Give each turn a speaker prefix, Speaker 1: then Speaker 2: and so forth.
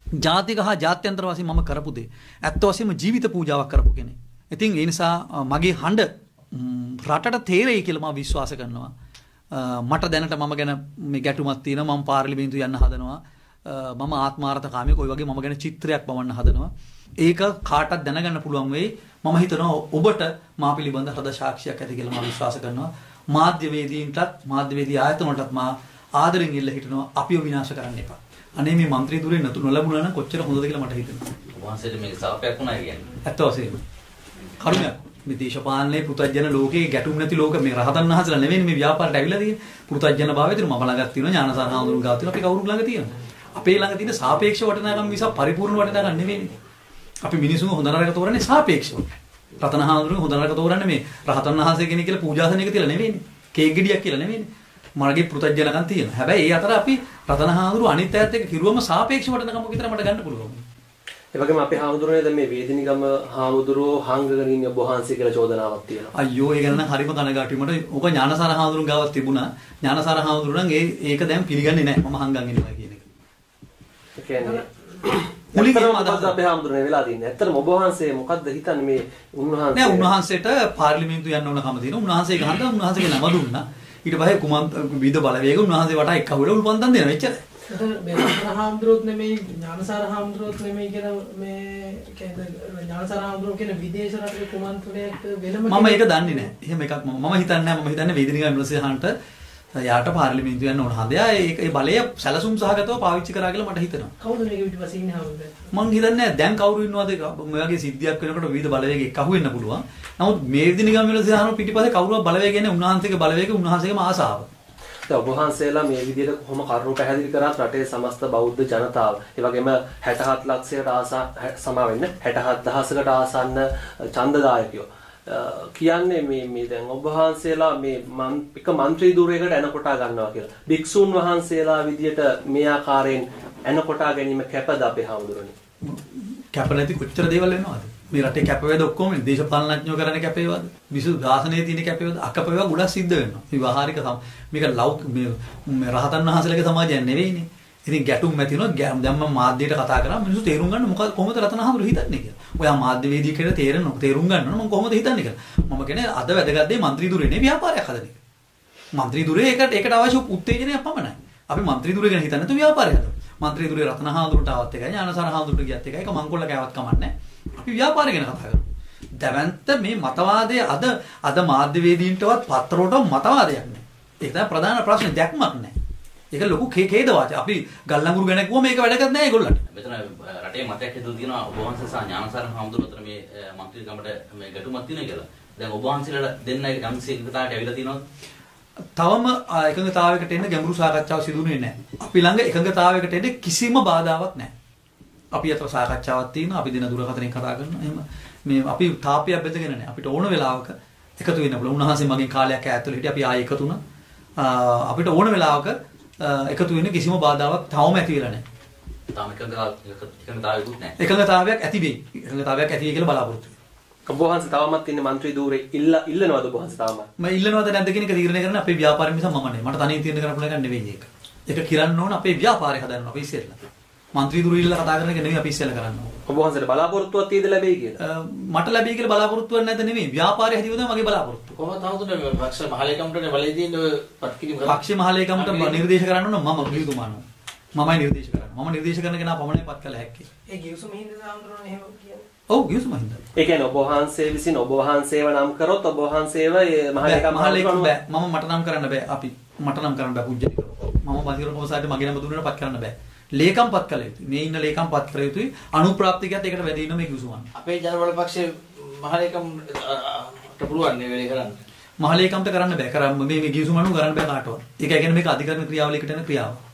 Speaker 1: ජාතික හා ජාත්‍යන්තර වශයෙන් මම කරපු දේ ඇත්ත වශයෙන්ම ජීවිත පූජාවක් කරපු කෙනෙක්. ඉතින් ඒ නිසා මගේ හඬ රටට තේරෙයි කියලා මම විශ්වාස කරනවා. මට දැනට මම ගැන මේ ගැටුමක් තියෙනවා. මම පාර්ලිමේන්තුව යන්න හදනවා. මම ආත්මාර්ථකාමීක ඔය වගේ මම ගැන චිත්‍රයක් බවන්න හදනවා. ඒක කාටවත් දැනගන්න පුළුවන් වෙයි. මම හිතනවා ඔබට මා පිළිබඳ හෘද සාක්ෂියක් ඇති කියලා මම විශ්වාස කරනවා. මාධ්‍යවේදීන්ටත් මාධ්‍යවේදී ආයතන වලටත් මා ආදරෙන් ඉල්ල හිටනවා අපිව විනාශ කරන්න එපා. අනේ මේ മന്ത്രി දුරේ නොලැබුණා නම් කොච්චර හොඳද කියලා මට හිතෙනවා.
Speaker 2: වහන්සේට මේක සාපයක් වුණා කියන්නේ.
Speaker 1: ඇත්ත වශයෙන්ම. කරුණක්. මේ දේශපාලනයේ පෘථජන ලෝකේ ගැටුම් නැති ලෝක මේ රහතන් වහන්සේලා නෙවෙයි මේ ව්‍යාපාරයට ඇවිල්ලා තියෙන්නේ. පෘථජන භාවය තියෙන මම ළඟක් තියෙනවා ඥානසාර හාමුදුරුවෝ ගාව තියෙනවා අපි කවුරුත් ළඟ තියෙනවා. අපේ ළඟ තියෙන සාපේක්ෂ වටිනාකම් මිස පරිපූර්ණ වටිනාකම් නෙවෙයි. අපි මිනිසුන් හොඳ නරක තෝරන්නේ සාපේක්ෂව. රතන හාමුදුරුවෝ හොඳ නරක තෝරන්නේ මේ රහතන් වහන්සේ කෙනෙක් කියලා පූජාසනයක තියලා නෙවෙයිනේ. කේක් ගෙඩියක් කියලා නෙවෙයිනේ. මගේ පෘථජනකම් තියෙනවා. හැබැයි ඒ අතර අපි රතන හාමුදුරුවෝ අනිත් අයත් එක්ක කිරුවම සාපේක්ෂ වටිනාකම විතර මට ගන්න පුළුවන්.
Speaker 3: ඒ වගේම අපේ හාමුදුරුවනේ දැන් මේ වේදිනිගම හාමුදුරුවෝ හාංගගෙන ඉන්න ඔබ වහන්සේ කියලා චෝදනාවක් තියෙනවා.
Speaker 1: අයියෝ ඒ ගැන නම් හරිම කනගාටුයි මට. ඔක ඥානසාර හාමුදුරුවෝ ගාවක් තිබුණා. ඥානසාර හාමුදුරුවෝ නම් ඒක දැන් පිළිගන්නේ නැහැ. මම හංගන් ඉන්නවා කියන එක.
Speaker 3: ඒ කියන්නේ මුලින්ම අදහස් අපේ හාමුදුරුවනේ වෙලා තින්නේ. ඇත්තටම ඔබ වහන්සේ මොකද්ද හිතන්නේ මේ උන්වහන්සේ?
Speaker 1: නෑ උන්වහන්සේට පාර්ලිමේන්තුව යන්න ඕන කම තියෙනවා. උන්වහන්සේ ගහන්න උන්වහන්සේගේ නම දුන්නා. ඊට පස්සේ කුමන්ත විවිධ බලවේග උන්වහන්සේ වටා එක්ක හුවලා උල්පන්දම් දෙනවා එච්චරයි.
Speaker 4: මේ රහාම්ද්‍රෝත් නෙමෙයි ඥානසාර හාම්ද්‍රෝත් නෙමෙයි කියන මේ කියන්නේ ඥානසාර හාම්ද්‍රෝ කියන විදේශ රටේ කුමන්ත්‍රණයක් වෙනම
Speaker 1: මම ඒක දන්නේ නැහැ. එහෙම එකක් මම හිතන්නේ නැහැ. මම හිතන්නේ වේදිනිකා යුනිවර්සිටියට යාට පාර්ලිමේන්තුව යන්න ඕන හදයා ඒ බලය සැලසුම් සහගතව පාවිච්චි කරා කියලා මට හිතෙනවා.
Speaker 4: කවුද මේක පිටිපස්සේ ඉන්නේ හාමුදුරුවෝ?
Speaker 1: මං හිතන්නේ නැහැ දැන් කවුරු ඉන්නවද මේ වගේ සිද්ධියක් වෙනකොට විවිධ බලවේග එක්ක අහු වෙන්න පුළුවන්. නමුත් මේ වේදිනිකා යුනිවර්සිටිය පිටිපස්සේ කවුරුවත් බලවේග කියන්නේ උන්වහන්සේගේ බලවේග උන්වහන්සේගේම ආසාව.
Speaker 3: ඔබ වහන්සේලා මේ විදිහට කොහොම කරුණු පැහැදිලි කරාත් රටේ සමස්ත බෞද්ධ ජනතාව ඒ වගේම 67 ලක්ෂයකට සමා වෙන්න 67000කට ආසන්න ඡන්දදායකයෝ කියන්නේ මේ දැන් ඔබ වහන්සේලා මේ එක മന്ത്രി ධුරයකට එන කොටා ගන්නවා කියලා. භික්ෂුන් වහන්සේලා විදිහට මේ ආකාරයෙන් එන කොටා ගැනීම කැපද අපේ හාමුදුරනේ?
Speaker 1: කැප නැති කොච්චර දේවල් වෙනවද? මේ රටේ කැපවේද ඔක්කොම දේශපාලනඥයෝ කරන්නේ කැපේවද? විසු දාසනයේ තියෙන කැපේවද? අකපේවා ගොඩක් සිද්ධ වෙනවා. මේ වහාරික මේක මේ රහතන් වහන්සේලාගේ සමාජයක් නෙවෙයිනේ. ඉතින් ගැටුම් ඇති වෙනවා. දැන් මම මාධ්‍යයට කතා කරා මිනිස්සු තේරුම් ගන්න මොකද කොහොමද රතන හාමුදුරුවෝ හිතන්නේ කියලා. ඔයා මාධ්‍යවේදී කියලා තේරුම් ගන්න ඕන මම කොහොමද හිතන්නේ කියලා. මම කියන්නේ අද වැදගත් දේ മന്ത്രി දුරේ නේ ව්‍යාපාරයක් හදන එක. മന്ത്രി දුරේ ඒකට අවශ්‍ය උත්තේජනයක් පමණයි. අපි മന്ത്രി දුරේ ගැන හිතන්නේ නැතුව ව්‍යාපාරය හදමු. മന്ത്രി දුරේ රතන හාමුදුරුවන්ට ආවත් එකයි ඥානසාර හාමුදුරුවන්ට ගියත් එකයි ඒක මංකොල්ල කෑවත් කමන්නේ. අපි ව්‍යාපාරය ගැන කතා කරමු. දැවැන්ත මේ මතවාදයේ අද මාධ්‍යවේදීන්ටවත් පත්තරවලට මතවාදයක් නැහැ. ඒක තමයි ප්‍රධාන ප්‍රශ්නේ දැක්මක් නැහැ. ඒක ලොකු ඛේදවාදී. අපි ගල්ලංගුරු ගැන කිව්වම මේක වැඩකට නැහැ ඒගොල්ලන්ට.
Speaker 2: මෙතන රටේ මතයක් හිතලා තියෙනවා ඔබ වහන්සේ සහ ඥානසාර හාමුදුරුවෝ අතර මේ മന്ത്രിකමට මේ ගැටුමක් තියෙනවා කියලා. දැන් ඔබ වහන්සේලා දෙන්න යම්සි එකතාවට ඇවිල්ලා තියෙනවද?
Speaker 1: තවම එකඟතාවයකට එන්න ගැඹුරු සාකච්ඡාවක් සිදුුනේ නැහැ. අපි ළඟ එකඟතාවයකට එන්න කිසිම බාධාවක් නැහැ. අපි අතර සාකච්ඡාවක් තියෙනවා. අපි දින දුරකථනයෙන් කතා කරනවා. එහෙම මේ අපි තාපියක් බෙදගෙන නැහැ. අපිට ඕන වෙලාවක එකතු වෙන්න පුළුවන්. උන්වහන්සේ මගෙන් කාලයක් ඈත්වල හිටියා. අපි ආයෙ එකතු වුණා. අපිට ඕන වෙලාවක එකතු වෙන්න කිසිම බාධාවක් තවම ඇති වෙලා නැහැ.
Speaker 2: තාම එකඟතාවයකුත් නැහැ.
Speaker 1: එකඟතාවයක් ඇති වෙයි. එකඟතාවයක් ඇති වෙයි කියලා බලාපොරොත්තු වෙනවා.
Speaker 3: ඔබ වහන්සේ තවමත් ඉන්නේ മന്ത്രി ධූරේ ඉල්ලනවද ඔබ වහන්සේ තාම?
Speaker 1: මම ඉල්ලනවද නැද්ද කියන එක තීරණය කරන්න අපේ ව්‍යාපාරය නිසා මම නෙවෙයි. මට තනියෙන් තීරණය කරන්න පුළුවන් එකක් නෙවෙයි ඒක. ඒක කිරන්න ඕන අපේ ව්‍යාපාරය හදන්න අපි ඉස්සෙල්ලා. മന്ത്രി ධූරේ ඉල්ලලා කතා කරන එක නෙවෙයි අපි ඉස්සෙල්ලා කරන්න ඕන.
Speaker 3: ඔබ වහන්සේට බලාපොරොත්තුවක් තියෙද ලැබෙයි කියලා?
Speaker 1: මට ලැබෙයි කියලා බලාපොරොත්තුවක් නැද්ද නෙවෙයි. ව්‍යාපාරය හැදියොත් මගේ බලාපොරොත්තුව.
Speaker 4: කොහොමද හමුදුනේ පක්ෂ මහලේකම්ටනේ බලේ තියෙන ඔය පත්කිරීම කරා.
Speaker 1: පක්ෂ මහලේකම්ට නිර්දේශ කරන්න ඕන මම ගිවිතුමානෝ. මමයි නිර්දේශ කරන්නේ. මම නිර්දේශ කරන කෙනා පමණයි පත් කළ හැක්කේ.
Speaker 4: ඒ ගිවිසුම හින්දා හමුදුනේ එහෙම කියන්නේ.
Speaker 1: ඔව් ගිවිසුම හින්දා.
Speaker 3: ඒ කියන්නේ ඔබ වහන්සේ විසින් ඔබ වහන්සේව නම් කරොත් ඔබ වහන්සේව මහලේකම්
Speaker 1: බෑ. මට නම් කරන්න බෑ. මට නම් කරන්න බෑ පුජ්‍යනික. මම බාහිර කොමසාරට මගේ නම දුන්නාට පත් කරන්න බෑ. ලේකම් පත් කළ යුතුයි. මේ ඉන්න ලේකම් පත් කළ යුතුයි. අනුප්‍රාප්තිකයත් ඒකට වැඩි වෙන මේ ගිවිසුමක්.
Speaker 4: අපේ ජනබල පක්ෂයේ මහලේකම්ට පුළුවන් මේ වැඩේ කරන්න.
Speaker 1: මහලේකම්ට කරන්න බෑ. මේ ගිවිසුම අනුව කරන්න බෑ කාටවත්. ඒක කියන්නේ මේක අධිකරණ ක්‍රියාවලියකට යන ක්‍රියාවක්.